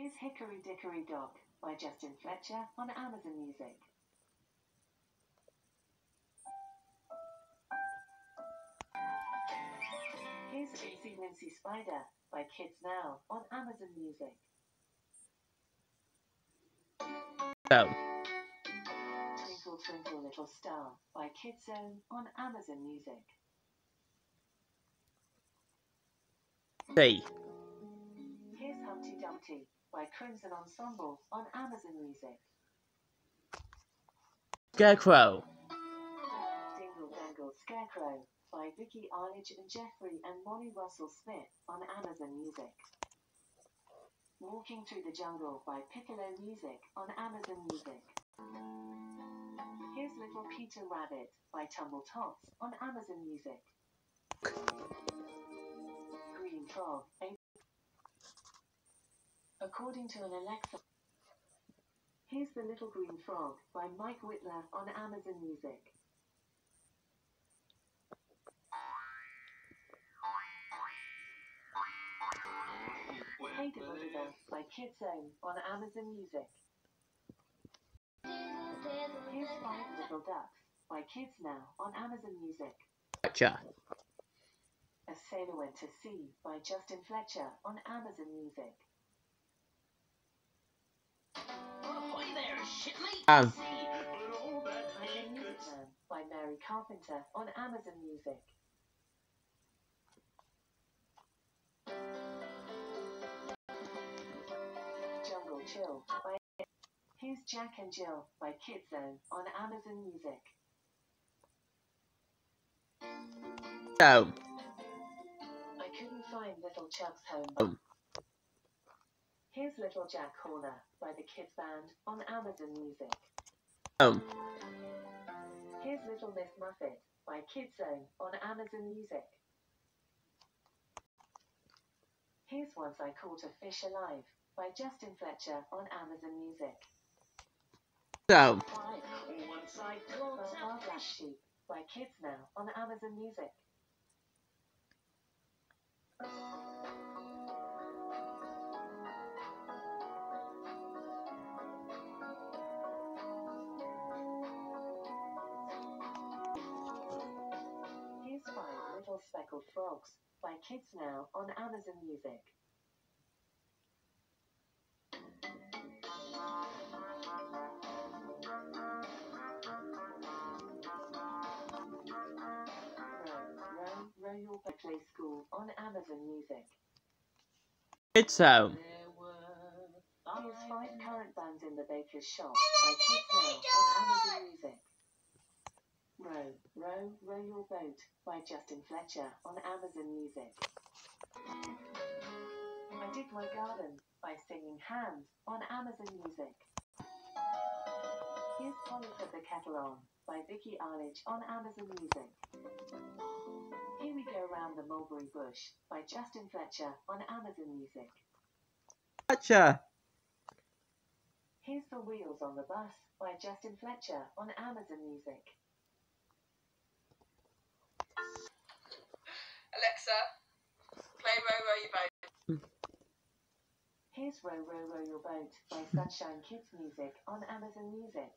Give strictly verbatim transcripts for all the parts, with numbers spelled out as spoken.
Here's Hickory Dickory Dock by Justin Fletcher on Amazon Music. Here's Itsy Wincy Spider by Kids Now on Amazon Music. Oh. Twinkle Twinkle Little Star by Kids Zone on Amazon Music. C. Here's Humpty Dumpty by Crimson Ensemble on Amazon Music. Scarecrow. Dingle Dangle Scarecrow by Vicky Arledge and Jeffrey and Molly Russell Smith on Amazon Music. Walking Through the Jungle by Piccolo Music on Amazon Music. Here's Little Peter Rabbit by Tumble Tots on Amazon Music. Green Frog. According to an Alexa. Here's The Little Green Frog by Mike Whitler on Amazon Music. Hey Diddle by Kids Zone on Amazon Music. Here's Five Little Ducks by Kids Now on Amazon Music. Fletcher. A Sailor Went to Sea by Justin Fletcher on Amazon Music. Ahoy there, shipmate! Um. Music Man by Mary Carpenter on Amazon Music. Jungle Chill by Here's Jack and Jill by Kids Zone on Amazon Music. Oh. I couldn't find Little Chuck's home. Oh. Here's Little Jack Horner by the Kids Band on Amazon Music. Oh. Here's Little Miss Muffet by Kids Zone on Amazon Music. Here's Once I Caught a Fish Alive by Justin Fletcher on Amazon Music. So. Once I Caught a Black Sheep by Kids Now on Amazon Music. Here's Five Little Speckled Frogs by Kids Now on Amazon Music. Row, Row Your Boat Play School on Amazon Music. It's so. Here's Five Current Bands in the Baker's Shop by Kids Now on Amazon Music. Row, Row, Row Your Boat by Justin Fletcher on Amazon Music. I Dig My Garden by Singing Hands on Amazon Music. Here's Polly Put the Kettle On by Vicky Arledge on Amazon Music. Here We Go Round the Mulberry Bush by Justin Fletcher on Amazon Music. Fletcher. Here's The Wheels on the Bus by Justin Fletcher on Amazon Music. Alexa, play Row Row Your Boat. Here's Row Row Row Your Boat by Sunshine Kids Music on Amazon Music.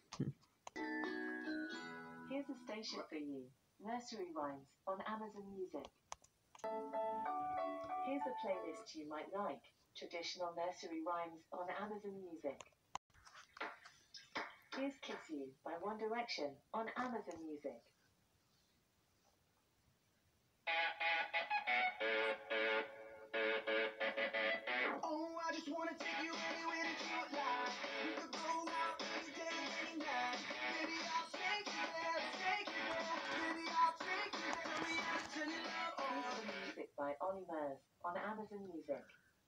Here's A Station for You, Nursery Rhymes on Amazon Music. Here's a playlist you might like, Traditional Nursery Rhymes on Amazon Music. Here's Kiss You by One Direction on Amazon Music. Oh, I just wanna take you anywhere that you would like. We could go out any day, any night. Baby, I'll take you there, take you there. Baby, I'll take you there. Tell me how to turn your love on. Here's The Music by Ollie Murs on Amazon Music.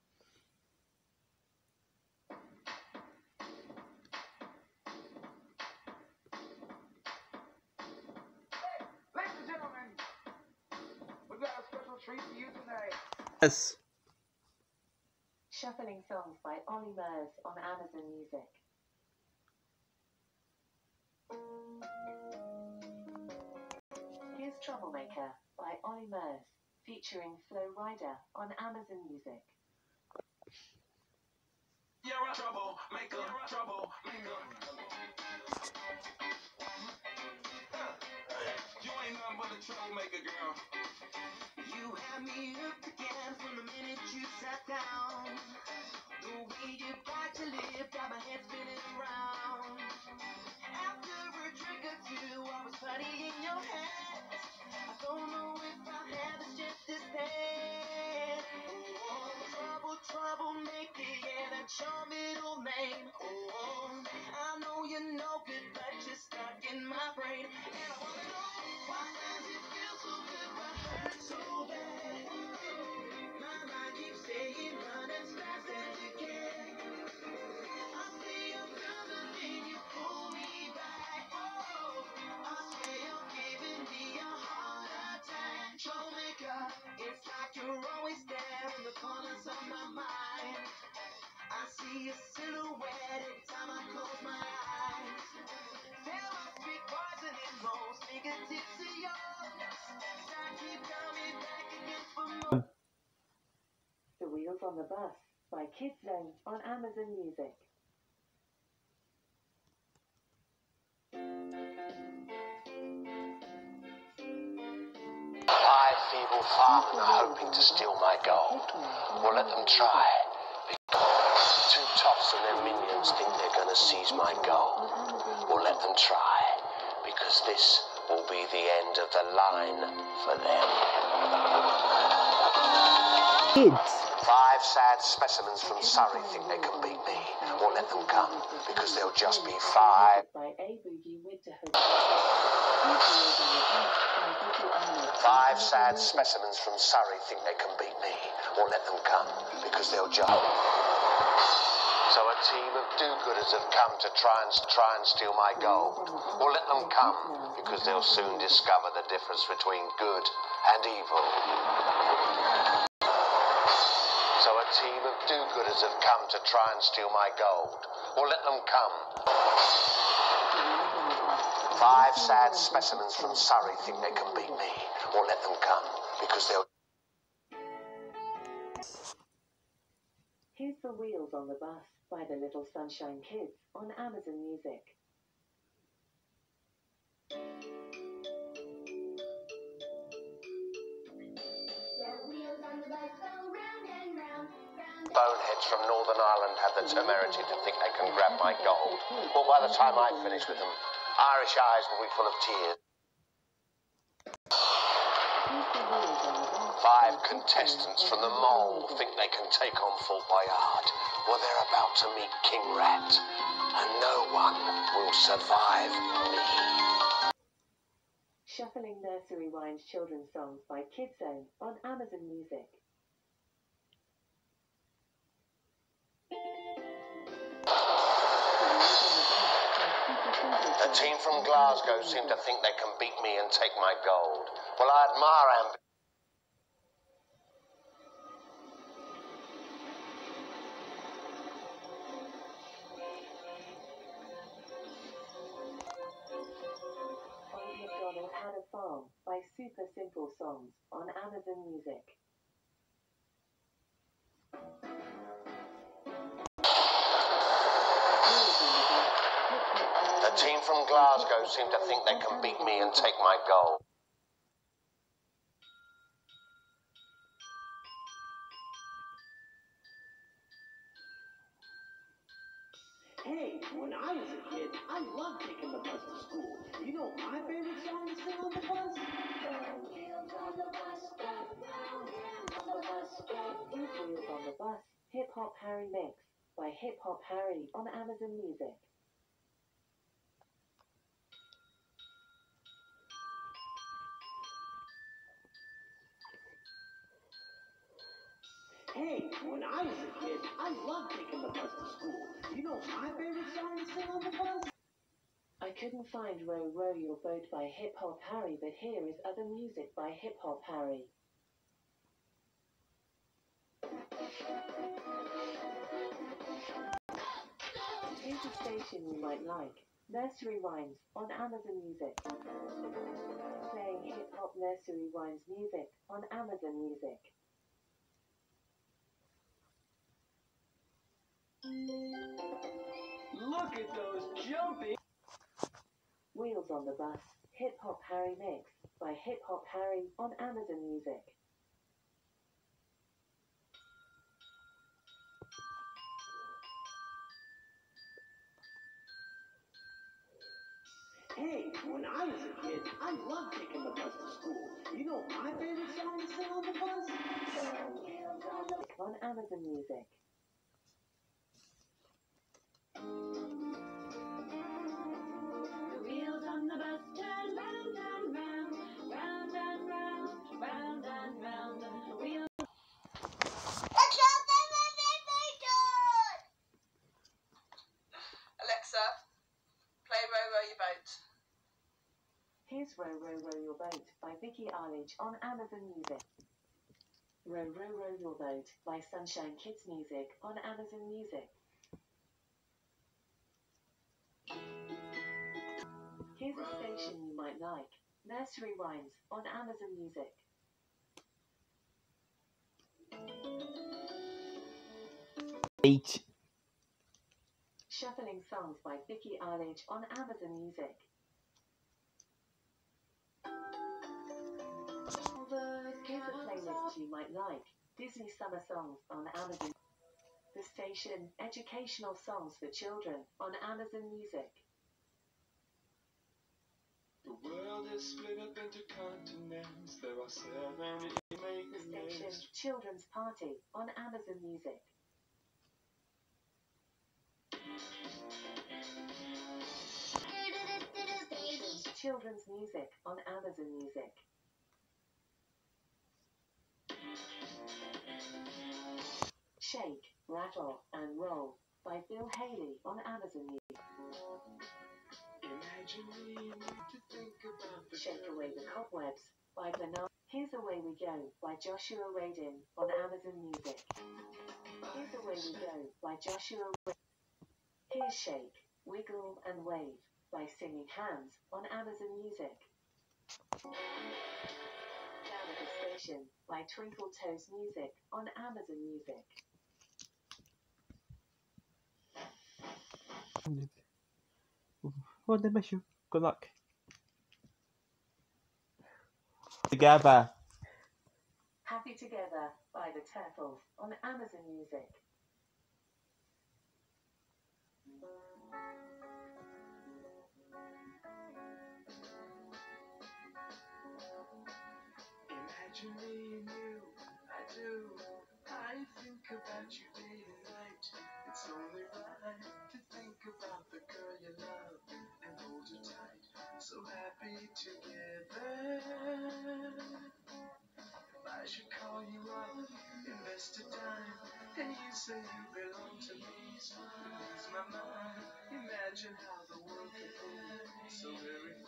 Ladies and gentlemen, we've got a special treat for you tonight. Yes. Shuffling Songs by Ollie Murs on Amazon Music. Here's Troublemaker by Ollie Murs, featuring Flo Rida on Amazon Music. troublemaker, troublemaker. You ain't nothing but a troublemaker, girl. You had me hooked again from the minute you sat down. The way you bite your lip got my head spinning around. After a drink or two, I was funny in your head. I don't know if I have the strength to stand. Oh, trouble, troublemaker, yeah, that's your middle name. Oh, I know you're no good, but you're stuck in my brain. And I wanna know, why does it feel so good but hurt so bad? My mind keeps saying run as fast as you can. I say I'm done, then you pull me back. Oh, I say you're giving me a heart attack. Troublemaker, it's like you're always there in the corners of my mind. I see a silhouette every time I close my eyes. There must be poison in those fingertips of yours. 'Cause I keep coming back again for more. The Wheels on the Bus by Kids Zone on Amazon Music. Five feeble firemen are hoping to steal my gold. Well, let them try. Two toffs and their minions think they're gonna seize my gold. Well, let them try, because this will be the end of the line for them. Kids. Five sad specimens from Surrey think they can beat me. Well, let them come, because there'll just be five. By A Boogie Winterhood. Five sad specimens from Surrey think they can beat me. Well, let them come, because they'll just... So a team of do-gooders have come to try and try and steal my gold. Well, let them come, because they'll soon discover the difference between good and evil. So a team of do-gooders have come to try and steal my gold. Well, let them come. Five sad specimens from Surrey think they can beat me. Well, let them come, because they'll... Here's The Wheels on the Bus by the Little Sunshine Kids on Amazon Music. Boneheads from Northern Ireland have the temerity to think they can grab my gold. Well, by the time I finish with them, Irish eyes will be full of tears. Five contestants from the Mole think they can take on Fort Boyard. Well, they're about to meet King Rat, and no one will survive me. Shuffling Nursery Rhymes Children's Songs by Kids Zone on Amazon Music. A team from Glasgow seem to think they can beat me and take my gold. Well, I admire ambition. Old MacDonald Had a Farm by Super Simple Songs on Amazon Music. A team from Glasgow seem to think they can beat me and take my gold. Hey, when I was a kid, I loved taking the bus to school. You know my favorite song to sing on the bus? Wheels on the Bus, go round and on the bus, go. Here's Wheels on the Bus, Hip Hop Harry Mix by Hip Hop Harry on Amazon Music. Hey, when I was a kid, I loved taking the bus to school. You know my favorite song to sing on the bus? I couldn't find Row Row Your Boat by Hip Hop Harry, but here is other music by Hip Hop Harry. Here's a station you might like, Nursery Rhymes on Amazon Music. Playing Hip Hop Nursery Rhymes music on Amazon Music. Look at those jumping. Wheels on the Bus, Hip Hop Harry Mix by Hip Hop Harry on Amazon Music. Hey, when I was a kid, I loved taking the bus to school. You know my favorite song to sing on the bus? On Amazon Music. The wheels on the bus turn round and round, round and round, round and round. The wheels. Alexa, play Row Row Your Boat. Here's Row Row Row Your Boat by Vicky Arledge on Amazon Music. Row Row Row Your Boat by Sunshine Kids Music on Amazon Music. Here's a station you might like. Nursery Rhymes on Amazon Music. Eight. Shuffling Songs by Vicky Arledge on Amazon Music. Here's a playlist you might like. Disney Summer Songs on Amazon. The station Educational Songs for Children on Amazon Music. The world is split up into continents. There are seven The station Children's Party on Amazon Music. Station Children's Music on Amazon Music. Shake, Rattle and Roll by Bill Haley on Amazon Music. Imagine me to think about the Shake Away the Cobwebs by Banana. Here's Away We Go by Joshua Radin on Amazon Music. Here's Away We Go by Joshua Radin. Here's Shake, Wiggle and Wave by Singing Hands on Amazon Music. Down at the Station by Twinkle Toes Music on Amazon Music. Well, then, wish you good luck. Together. Happy Together by the Turtles on Amazon Music. Imagine me and you, I do. I think about you day and night. It's only right to think about the girl you love and hold her tight. So happy together. I should call you up, invest a dime, and you say you belong to me. Lose my mind. Imagine how the world could be so very